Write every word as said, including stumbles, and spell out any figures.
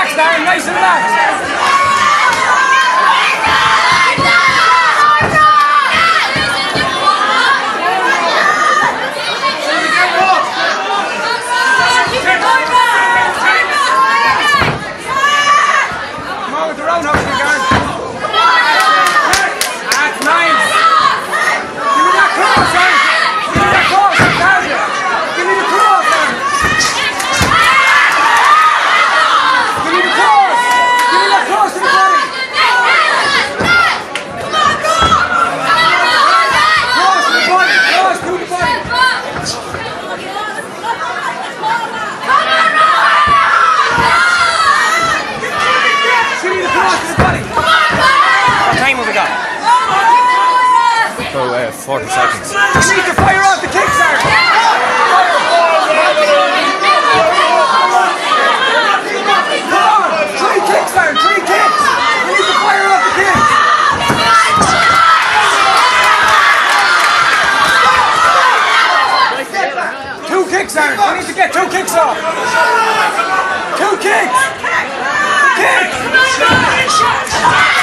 relaxed, Aaron, nice and relaxed. So, uh, forty seconds. You need to fire off the kicks, Aaron! Come on! Three kicks, Aaron! Three kicks! You need to fire off the kicks! Two kicks, Aaron! You need to get two kicks off! Two kicks! Kicks!